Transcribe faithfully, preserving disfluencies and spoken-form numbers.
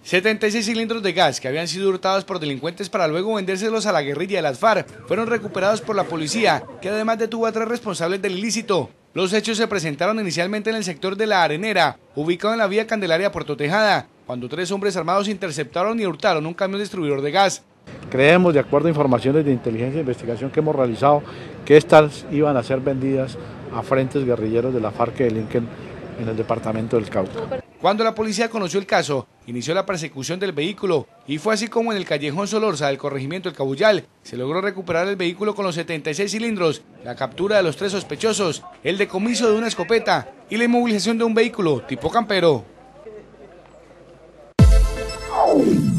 setenta y seis cilindros de gas que habían sido hurtados por delincuentes para luego vendérselos a la guerrilla de las FARC fueron recuperados por la policía, que además detuvo a tres responsables del ilícito. Los hechos se presentaron inicialmente en el sector de La Arenera, ubicado en la vía Candelaria Puerto Tejada, cuando tres hombres armados interceptaron y hurtaron un camión distribuidor de gas. Creemos, de acuerdo a informaciones de inteligencia e investigación que hemos realizado, que estas iban a ser vendidas a frentes guerrilleros de la FARC que delinquen en el departamento del Cauca. Cuando la policía conoció el caso, inició la persecución del vehículo y fue así como en el callejón Solorza del corregimiento El Cabullal se logró recuperar el vehículo con los setenta y seis cilindros, la captura de los tres sospechosos, el decomiso de una escopeta y la inmovilización de un vehículo tipo campero.